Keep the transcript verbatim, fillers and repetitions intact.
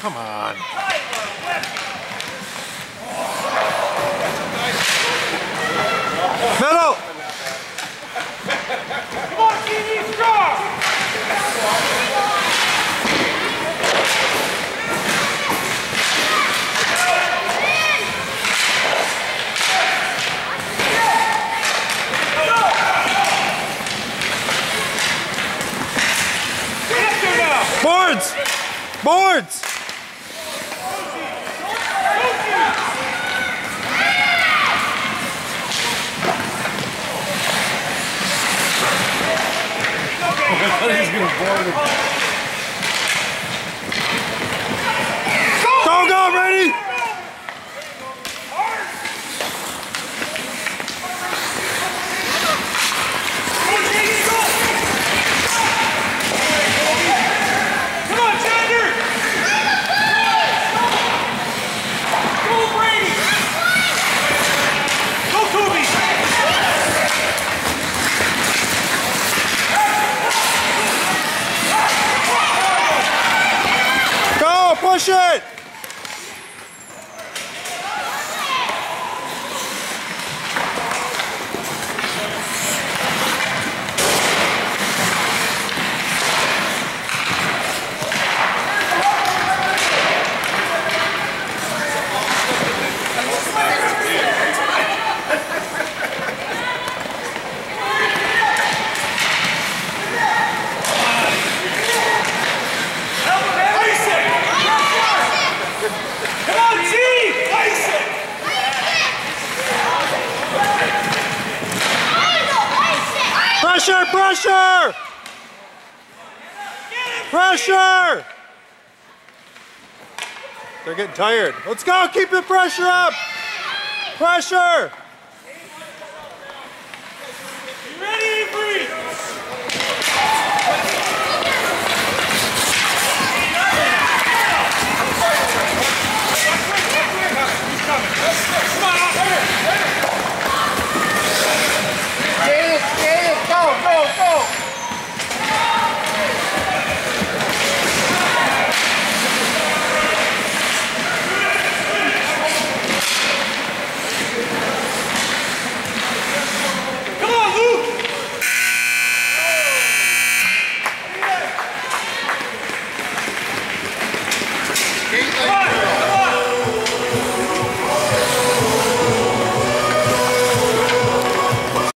come on. Middle! Come on, T V, strong! Boards! Boards! I thought he was going to board it. Go, go, ready! Push it! Pressure! Pressure! Pressure! They're getting tired. Let's go! Keep the pressure up! Pressure!